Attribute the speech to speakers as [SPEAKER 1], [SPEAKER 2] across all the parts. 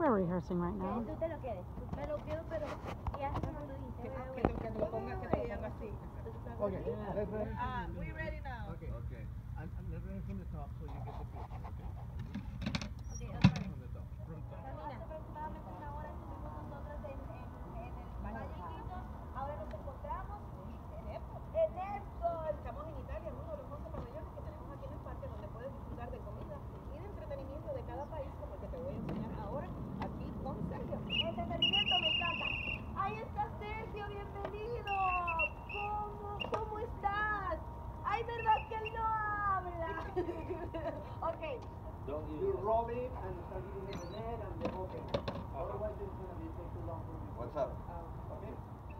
[SPEAKER 1] we're rehearsing right now.
[SPEAKER 2] Tú te lo quedes. Me lo quedo, pero ya como tú dices.
[SPEAKER 3] Que te lo ponga así.
[SPEAKER 4] Okay, let's ready.
[SPEAKER 3] We ready now.
[SPEAKER 4] Okay.
[SPEAKER 5] Okay.
[SPEAKER 4] And let's ready from the top so you get the picture, okay? From the top. From the top.
[SPEAKER 2] Hace aproximadamente una hora estuvimos nosotros en el Palacio. Ahora nos encontramos en Epcot.
[SPEAKER 3] Estamos en Italia, en uno de los 11 pabellones que tenemos aquí en el parque, donde puedes disfrutar de comida y de entretenimiento de cada país, como el que te voy a enseñar ahora aquí con Sergio.
[SPEAKER 2] Entretenimiento me encanta. Ahí está Sergio, bienvenido. ¿Cómo estás? Ay, verdad que él no habla. Okay.
[SPEAKER 4] You roll it and start giving him the net and then open. Otherwise it's going to take too long for you.
[SPEAKER 5] What's up?
[SPEAKER 4] Okay?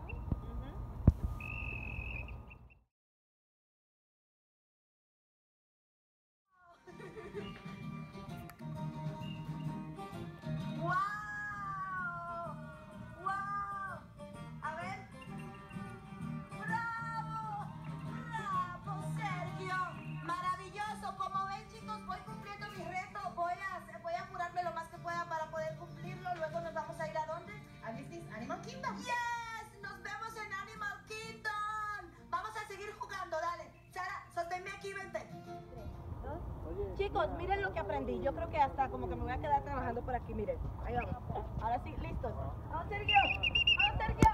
[SPEAKER 2] ¡Wow! ¡Wow! A ver. ¡Bravo! ¡Bravo, Sergio! Maravilloso. Como ven, chicos, voy cumpliendo mi reto. Voy a apurarme lo más que pueda para poder cumplirlo. Luego nos vamos a ir ¿a dónde?
[SPEAKER 3] ¿A Disney Animal Kingdom?
[SPEAKER 2] ¡Yes! ¡Nos vemos en Animal Kingdom! Vamos a seguir jugando, dale. Sara, sosténme aquí, vente. Chicos, miren lo que aprendí. Yo creo que hasta como que me voy a quedar trabajando por aquí, miren. Ahí vamos. Ahora sí, listos. ¡Vamos, Sergio! ¡Vamos, Sergio!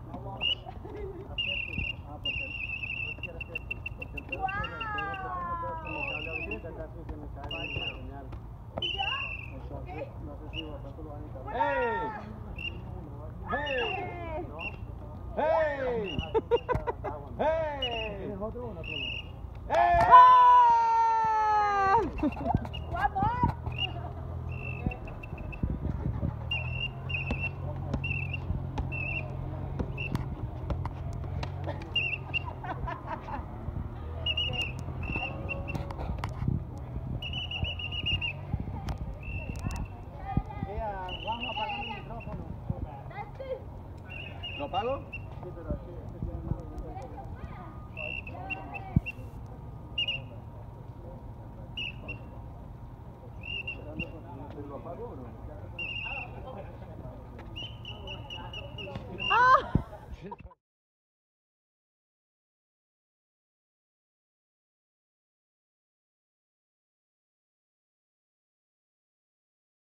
[SPEAKER 2] ¿Y ya? ¿Qué?
[SPEAKER 5] Hey! Hey! Hey! Hey! Hey!
[SPEAKER 2] One more.
[SPEAKER 4] Vamos a apagar el micrófono.
[SPEAKER 2] That's it.
[SPEAKER 5] ¿Lo pago?